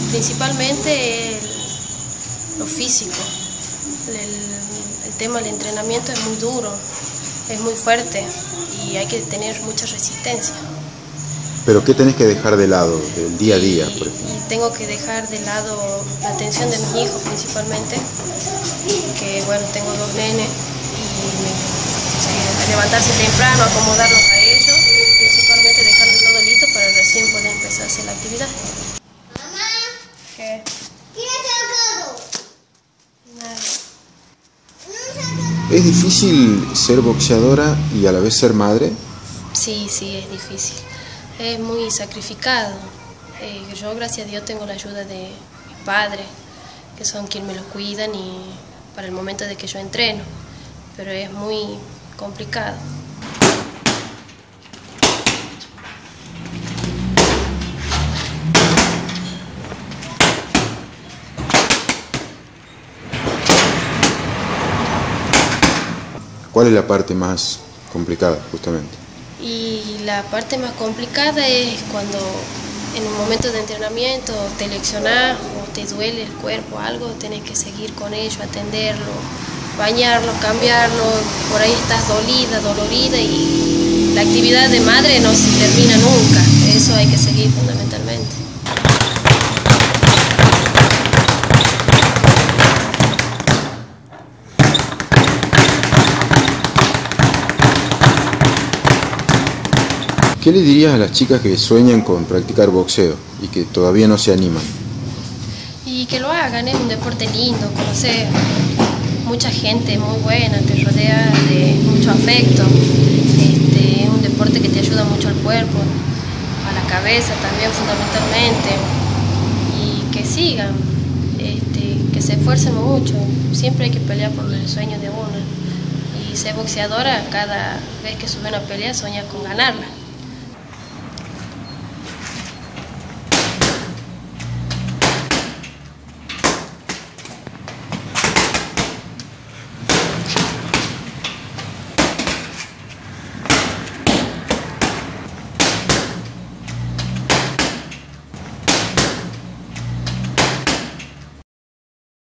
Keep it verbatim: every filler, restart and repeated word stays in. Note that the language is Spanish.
principalmente el, lo físico. El, el tema del entrenamiento es muy duro, es muy fuerte y hay que tener mucha resistencia. ¿Pero qué tenés que dejar de lado del día a día, Y, por ejemplo? y tengo que dejar de lado la atención de mis hijos principalmente, que bueno, tengo dos nenes y me, sí, levantarse temprano, acomodarlos a ellos, principalmente dejarlo todo listo para recién poder empezar a hacer la actividad. Mamá, ¿Qué? ¿quién ha sacado? Nada. ¿Es difícil ser boxeadora y a la vez ser madre? Sí, sí, es difícil. Es muy sacrificado. Eh, yo, gracias a Dios, tengo la ayuda de mis padres, que son quienes me lo cuidan y para el momento de que yo entreno, pero es muy complicado. ¿Cuál es la parte más complicada, justamente? Y la parte más complicada es cuando en un momento de entrenamiento te lesionás o te duele el cuerpo, algo, tenés que seguir con ello, atenderlo, bañarlo, cambiarlo, por ahí estás dolida, dolorida y la actividad de madre no se termina nunca, eso hay que seguir fundamentalmente. ¿Qué le dirías a las chicas que sueñan con practicar boxeo y que todavía no se animan? Y que lo hagan, es un deporte lindo, conocer mucha gente muy buena, te rodea de mucho afecto, este, es un deporte que te ayuda mucho al cuerpo, a la cabeza también fundamentalmente, y que sigan, este, que se esfuercen mucho, siempre hay que pelear por el sueño de uno, y ser boxeadora, cada vez que sube una pelea sueña con ganarla.